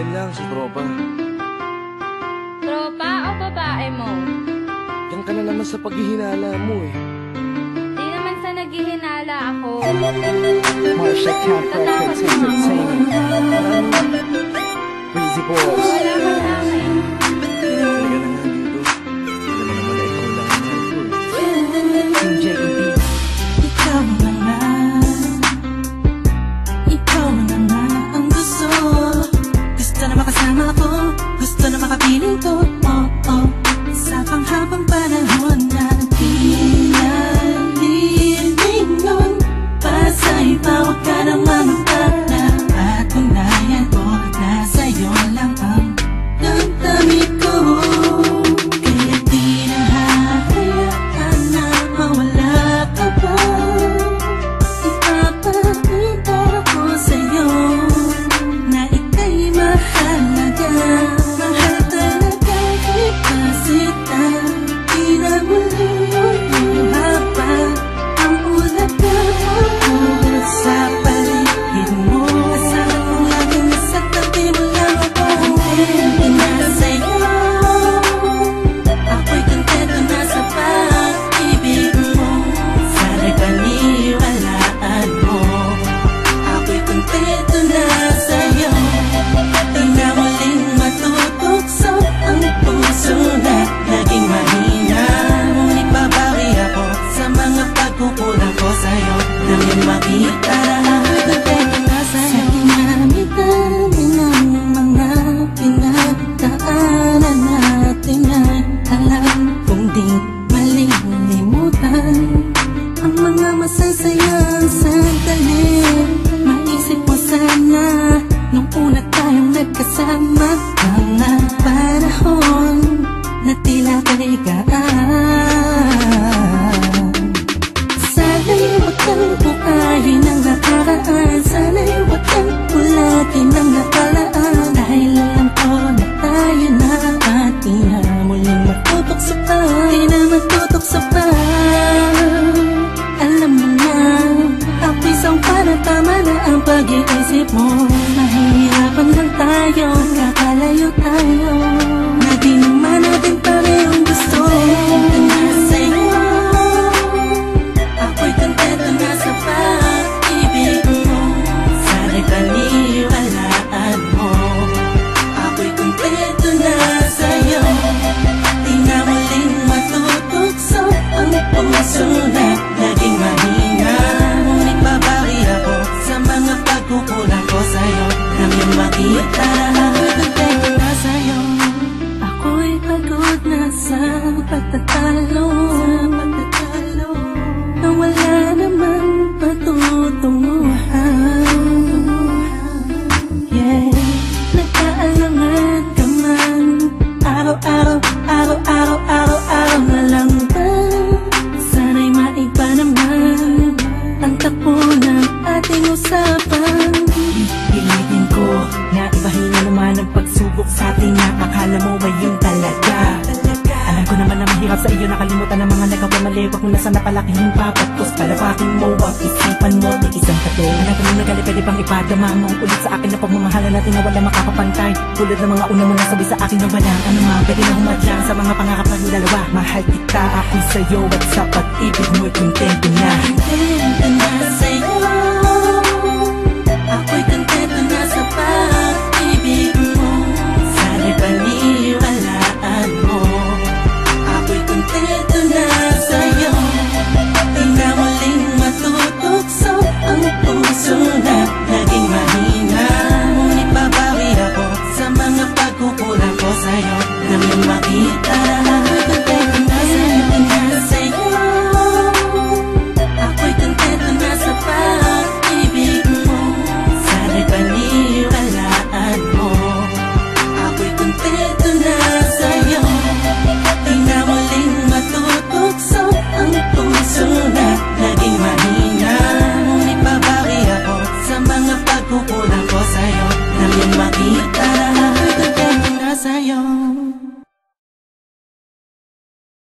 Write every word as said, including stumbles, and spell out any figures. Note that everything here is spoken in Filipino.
Yan lang, si Tropa. Tropa o babae mo? Yan ka na naman sa paghihinala mo eh. Di naman sa naghihinala ako. Marsha Cat Records Entertainment. Breezy Boys. Wala ka sa akin. Talaga na nga dito. Hindi naman naman na ikaw lang ang mahal ko eh. Team J E B. Ikaw na nga. Ikaw na nga ang gusto. Gusto na makasama ko. Gusto na makapiling ko. Oh, oh. Sa panghabang panahon na pinalilingon. Pasa'y tawag ka ng manutala. At unayan ko na sa'yo lang ang damdamin ko. Kaya di na hahayaan na mawala ka pa. Ipapakita ko sa'yo na ika'y mahalaga. Mahal talaga kita sita. Di na muli haba ang ulaga mo sa paligid mo. Kasama kong laging nasa tabi mo lang ako. Hindi na sa'yo. Ako'y kontento na sa pag-ibig mo. Sana'y paniwalaan mo. Ako'y kontento na sa'yo. Di na muling matutukso ang puso na naging mahina. Ngunit babawi ako sa mga pagkukulang ko sa'yo. Nang yung makita na ako'y kontento na sa'yo. Sa dinami-dami ng mga pinagdaanan natin ay alam kong di malilimutan ang mga masasayang sandali. Maisip mo sana nung una tayong nagkasama. Mga panahon na tila kaligaan. Sana'y huwag kang bukayin ang nakaraan. Sana'y huwag kang ulagin ang nakalaan. Dahil alam ko na tayo na at di na muling matutok sa pa. Di na matutok sa pa. Alam mo na ako'y sangpa na tama na ang pag-iisip mo. Mahihirapan lang tayo, kakalayo tayo. Na di naman natin parehong gusto. Kontento na sa'yo. Ako'y kontento na sa pag-ibig mo. Sana'y paniwalaan mo. Ako'y kontento na sa'yo. Di na muling matutukso ang puso na naging mahina. Ngunit babawi ako sa mga pagkukulang ko sa'yo. Nang yung makita ako'y kontento na sa'yo. Ako'y pagod na sa pagtatalo. Na wala namang patutunguhan. Yeah, nagkaalangan ka man. Araw-araw, araw-araw, araw-araw na lang ba? Sana'y maiba naman ang takbo ng ating usapan. Pilitin ko na ibahin na naman ang pagsubok sa atin na akala mo ba yun talaga? Alam ko naman na mahirap sa iyo nakalimutan ang mga nagawa mali. Huwag mo na sana palakihin pa. Pagkos palapakin mo ang isipan mo di isang tato. Alam ko nung nagali pwede bang ipadama mo ang ulit sa akin na pagmamahalan natin na wala makakapantay. Tulad ng mga una mo na sabi sa akin na wala ano man pwede na humadlang sa mga pangarap natin dalawa. Mahal kita ako'y sa'yo at sa pag-ibig mo'y kontento na. Kontento na sa'yo.